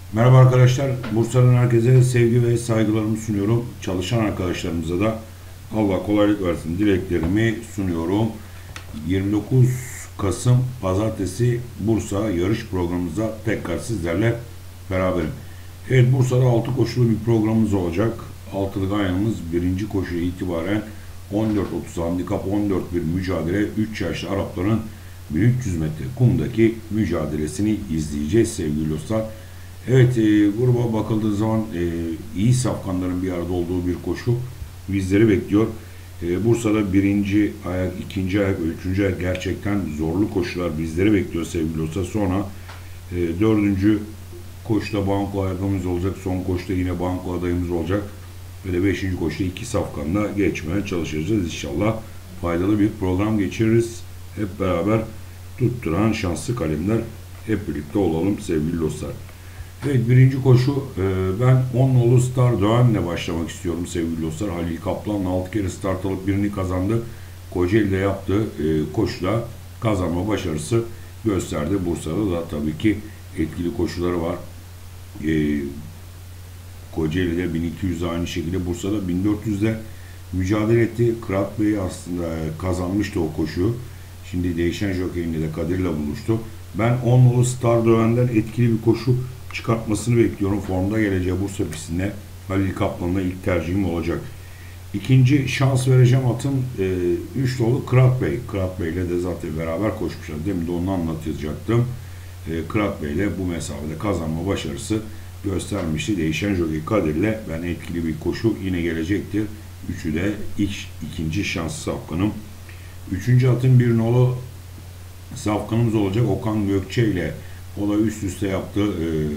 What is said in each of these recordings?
Merhaba arkadaşlar. Bursa'nın herkese sevgi ve saygılarımı sunuyorum. Çalışan arkadaşlarımıza da Allah kolaylık versin dileklerimi sunuyorum. 29 Kasım Pazartesi Bursa yarış programımızda tekrar sizlerle beraberim. Evet, Bursa'da 6 koşulu bir programımız olacak. Altılık ayağımız birinci koşuya itibaren 14.30 handikap 14 bir mücadele 3 yaşlı Arapların 1300 metre kumdaki mücadelesini izleyeceğiz sevgili dostlar. Evet, gruba bakıldığı zaman iyi safkanların bir arada olduğu bir koşu bizleri bekliyor. Bursa'da birinci ayak, ikinci ayak, üçüncü ayak gerçekten zorlu koşular bizleri bekliyor sevgili dostlar. Sonra dördüncü koşuda banko adayımız olacak. Son koşuda yine banko adayımız olacak. Ve de beşinci koşuda iki safkanla geçmeye çalışacağız. İnşallah faydalı bir program geçiririz. Hep beraber tutturan şanslı kalemler hep birlikte olalım sevgili dostlar. Evet, birinci koşu ben 10 nolu Star Doğan'la başlamak istiyorum sevgili dostlar. Halil Kaplan'la 6 kere start alıp birini kazandı. Kocaeli'de yaptığı koşuda kazanma başarısı gösterdi. Bursa'da da tabii ki etkili koşuları var. E, Kocaeli'de 1200'de aynı şekilde, Bursa'da 1400'de mücadele etti. Kırat Bey aslında kazanmıştı o koşuyu. Şimdi değişen jokeyinde de Kadir'le buluştu. Ben 10 nolu Star Döven'den etkili bir koşu çıkartmasını bekliyorum. Formda geleceği Bursa pistinde Halil Kaplan'la ilk tercihim olacak. İkinci şans vereceğim atım 3 nolu Kırat Bey. Kırat Bey ile de zaten beraber koşmuşlar. Demin de onu anlatacaktım. Kırat Bey ile bu mesafede kazanma başarısı göstermişti. Değişen jockey Kadir'le ben etkili bir koşu yine gelecektir. Üçü de ikinci şans safkanım. Üçüncü atın bir nolu safkanımız olacak. Okan Gökçe ile o da üst üste yaptığı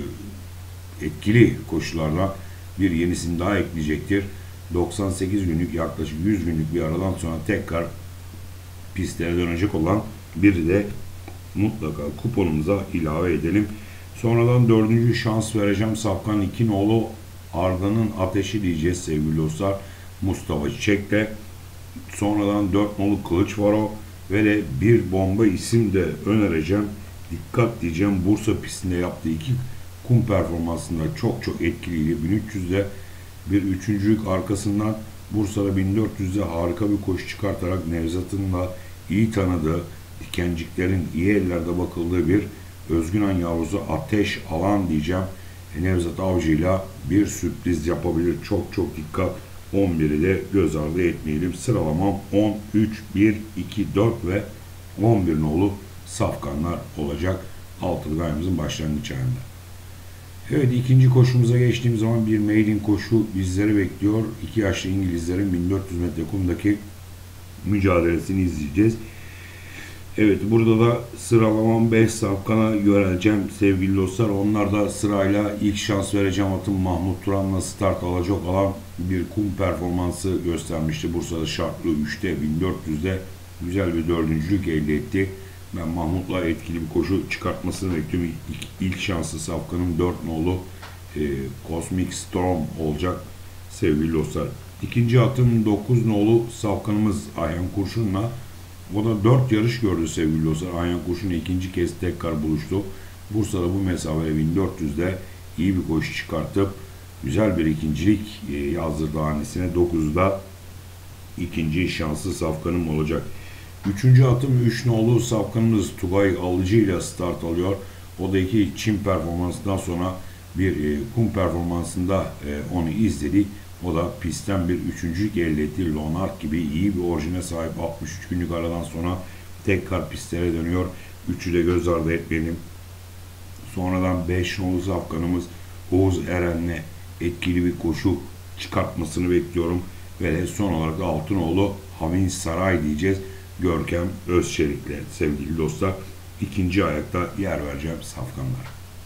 etkili koşularla bir yenisini daha ekleyecektir. 98 günlük, yaklaşık 100 günlük bir aradan sonra tekrar pistlere dönecek olan biri de mutlaka kuponumuza ilave edelim. Sonradan dördüncü şans vereceğim Safkan İkinoğlu Arda'nın ateşi diyeceğiz sevgili dostlar. Mustafa Çiçek'le. Sonradan 4 nolu Kılıç var o. Ve de bir bomba isim de önereceğim. Dikkat diyeceğim, Bursa pistinde yaptığı iki kum performansında çok etkiliydi. 1300'de bir üçüncülük arkasından Bursa'da 1400'de harika bir koşu çıkartarak Nevzat'ın da iyi tanıdığı, dikenciklerin iyi ellerde bakıldığı bir Özgünan yavrusu Ateş Alan diyeceğim. Nevzat Avcı'yla bir sürpriz yapabilir. Çok dikkat. 11'i de göz ardı etmeyelim. Sıralamam 10, 3, 1, 2, 4 ve 11 nolu safkanlar olacak altılı ayımızın başlangıç ayında. Evet, ikinci koşumuza geçtiğim zaman bir maiden koşu bizleri bekliyor. 2 yaşlı İngilizlerin 1400 metre kumdaki mücadelesini izleyeceğiz. Evet, burada da sıralamam 5 safkana yöneleceğim sevgili dostlar. Onlar da sırayla ilk şans vereceğim atım Mahmut Turan'la start alacak olan bir kum performansı göstermişti. Bursa'da şartlı 3'te 1400'de güzel bir dördüncülük elde etti. Ben Mahmut'la etkili bir koşu çıkartmasını bekliyorum. İlk şansı safkanın 4 nolu Cosmic Storm olacak sevgili dostlar. İkinci atım 9 nolu safkanımız Ayhan Kurşun'la. O da 4 yarış gördü sevgili dostlar. Ayhan Kurşun ikinci kez tekrar buluştu. Bursa'da bu mesafede 1400'de iyi bir koşu çıkartıp güzel bir ikincilik yazdırdı hanesine. 9'da ikinci şanslı safkanım olacak. Üçüncü atım 3 nolu safkanımız Tugay Alıcı ile start alıyor. O da iki Çin performansından sonra bir kum performansında onu izledik. O da pistten bir üçüncülük elde etti. Leonard gibi iyi bir orijine sahip 63 günlük aradan sonra tekrar pistlere dönüyor. Üçü de göz ardı etmeyelim. Sonradan 5 nolu safkanımız Oğuz Eren'le etkili bir koşu çıkartmasını bekliyorum. Ve de son olarak da Altınoğlu Havin Saray diyeceğiz. Görkem Özçelik'le sevgili dostlar. İkinci ayakta yer vereceğim safkanlar.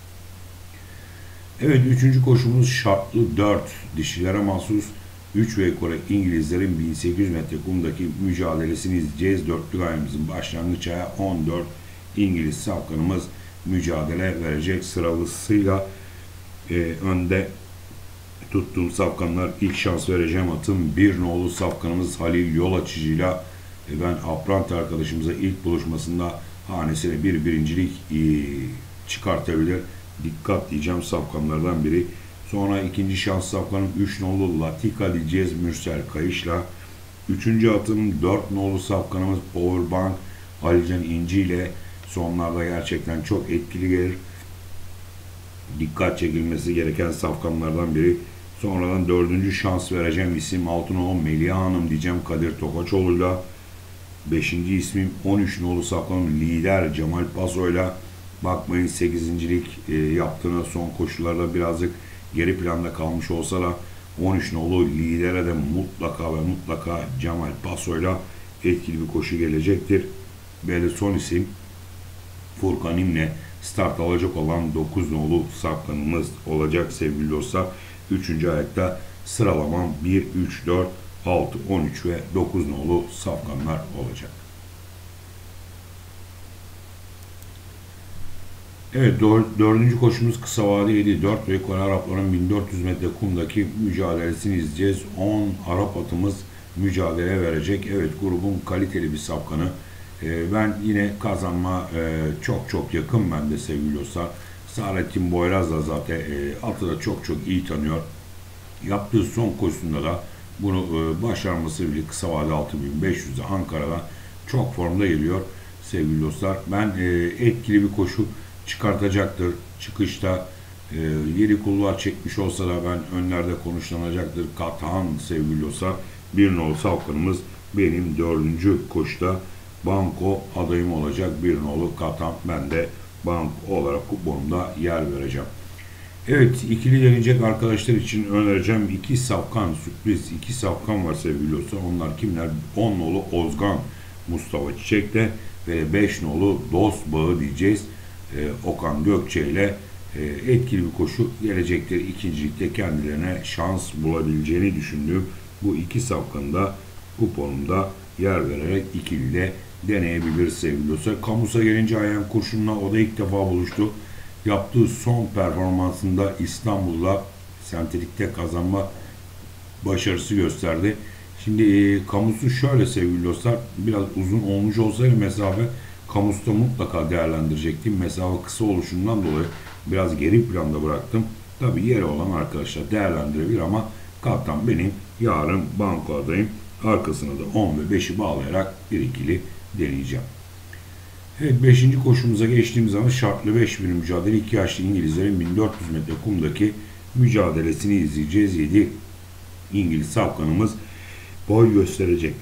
Evet, üçüncü koşumuz şartlı 4 dişilere mahsus 3 ve yukarı İngilizlerin 1800 metre kumdaki mücadelesini izleyeceğiz. Dörtlük ayımızın başlangıç ayağı 14 İngiliz safkanımız mücadele verecek. Sıralısıyla önde tuttuğum safkanlar, ilk şans vereceğim atım bir nolu safkanımız Halil Yol Açıcı'yla ben Aprant arkadaşımıza ilk buluşmasında hanesine bir birincilik çıkartabilir. dikkat diyeceğim safkanlardan biri. Sonra ikinci şans safkanım 3 nolu Latika diyeceğiz Mürsel Kayış'la. Üçüncü atım 4 nolu safkanımız Powerbank Alican İnci ile sonlarda gerçekten çok etkili gelir. Dikkat çekilmesi gereken safkanlardan biri. Sonradan dördüncü şans vereceğim isim Altınoğlu Melia Hanım diyeceğim Kadir Tokaçoğlu'yla. Beşinci ismim 13 nolu safkanım Lider Cemal Paso'yla. Bakmayın 8.lik yaptığına son koşularda birazcık geri planda kalmış olsa da 13 nolu lidere de mutlaka ve mutlaka Cemal Paso'yla etkili bir koşu gelecektir. Ve de son isim Furkan İmle start alacak olan 9 nolu safkanımız olacak sevgili dostlar. 3. ayakta sıralamam 1, 3, 4, 6, 13 ve 9 nolu safkanlar olacak. Evet, dördüncü koşumuz kısa vadeli 4 ve Kore Arapların 1400 metre kumdaki mücadelesini izleyeceğiz. 10 Arap atımız mücadele verecek. Evet, grubun kaliteli bir safkanı. Ben yine kazanma çok yakın bende sevgili dostlar. Saadettin Boyraz da zaten atı da çok iyi tanıyor. Yaptığı son koşusunda da bunu başarması bile kısa vade 6500'de Ankara'da çok formda geliyor sevgili dostlar. Ben etkili bir koşu çıkartacaktır. Çıkışta yeri kulvar çekmiş olsa da ben önlerde konuşlanacaktır. Katahan sevgili dostlar. Bir nolu safkanımız benim dördüncü koşuda banko adayım olacak. Bir nolu Katahan. Ben de banko olarak kuponumda yer vereceğim. Evet, ikili deneyecek arkadaşlar için önereceğim iki safkan, sürpriz iki safkan var sevgili dostlar. Onlar kimler? 10 nolu Ozgan Mustafa Çiçek'te ve 5 nolu Dost Bağı diyeceğiz. Okan Gökçe ile etkili bir koşu gelecektir. İkincilikte kendilerine şans bulabileceğini düşündüğüm bu iki safkanı da kuponumda yer vererek ikiliyle deneyebiliriz sevgili dostlar. Kamus'a gelince Ayhan Kurşun'la o da ilk defa buluştu. Yaptığı son performansında İstanbul'da sentetikte kazanma başarısı gösterdi. Şimdi Kamus'u şöyle sevgili dostlar, biraz uzun olmuş olsaydı mesafe Kamus'ta mutlaka değerlendirecektim. Mesafe kısa oluşundan dolayı biraz geri planda bıraktım. Tabi yeri olan arkadaşlar değerlendirebilir ama kaptan benim yarın banko adayım. Arkasına da 10 ve 5'i bağlayarak bir ikili deneyeceğim. Evet, 5. koşumuza geçtiğimiz zaman şartlı 5 bir mücadele. 2 yaşlı İngilizlerin 1400 metre kumdaki mücadelesini izleyeceğiz. 7 İngiliz safkanımız boy gösterecek.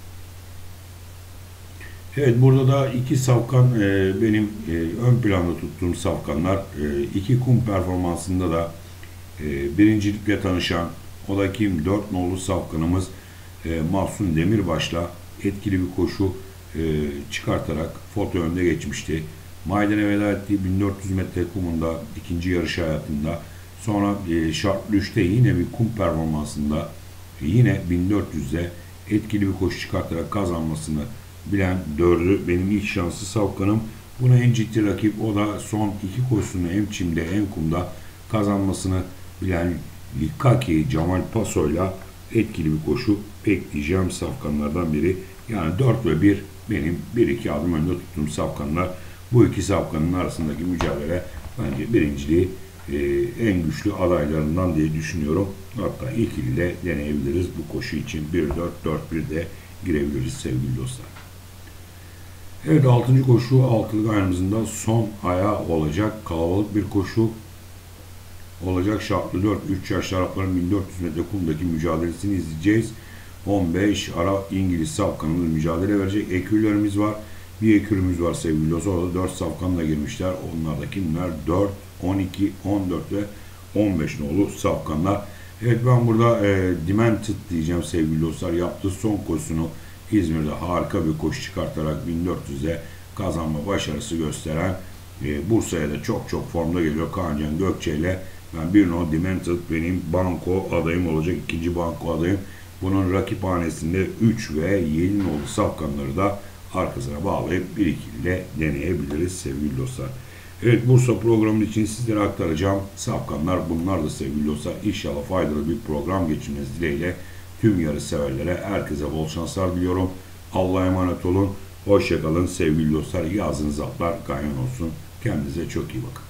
Evet, burada da iki safkan benim ön planda tuttuğum safkanlar. 2 kum performansında da birincilikle tanışan, o da kim? 4 nolu safkanımız Mahsun Demirbaş'la etkili bir koşu çıkartarak foto önde geçmişti. Maydene veda ettiği 1400 metre kumunda ikinci yarış hayatında, sonra şartlı 3'te yine bir kum performansında yine 1400'de etkili bir koşu çıkartarak kazanmasını bilen dördü benim ilk şanslı safkanım. Buna en ciddi rakip, o da son iki koşusunu hem çimde hem kumda kazanmasını bilen Likaki Cemal Paso'yla etkili bir koşu bekleyeceğim safkanlardan biri. Yani 4 ve 1 benim 1-2 adım önde tuttuğum safkanlar. Bu iki safkanın arasındaki mücadele bence birinciliği en güçlü adaylarından diye düşünüyorum. Hatta ikiliyle deneyebiliriz bu koşu için. 1-4-4-1 de girebiliriz sevgili dostlar. Evet, 6. koşu altılık ayağımızda son ayağı olacak. Kalabalık bir koşu olacak. Şartlı 4, 3 yaşlı Arapların 1400 metre kumdaki mücadelesini izleyeceğiz. 15 Arap İngiliz safkanımız mücadele verecek. Ekürlerimiz var. Bir ekürümüz var sevgili dostlar. Orada 4 safkanla girmişler. Onlar da kimler? 4, 12, 14 ve 15 nolu safkanlar. Evet, ben burada Demented diyeceğim sevgili dostlar. Yaptığı son koşusunu İzmir'de harika bir koşu çıkartarak 1400'de kazanma başarısı gösteren Bursa'ya da çok formda geliyor Kaancan Gökçe ile. Ben bir no Demented benim banko adayım olacak. İkinci banko adayım. Bunun rakiphanesinde 3 ve 7 nolu safkanları da arkasına bağlayıp bir ikiliyle deneyebiliriz sevgili dostlar. Evet, Bursa programı için sizlere aktaracağım safkanlar bunlar da sevgili dostlar. İnşallah faydalı bir program geçirmeniz dileğiyle tüm yarış severlere herkese bol şanslar diliyorum. Allah'a emanet olun. Hoşçakalın sevgili dostlar. Yazınız atlar ganyan olsun. Kendinize çok iyi bakın.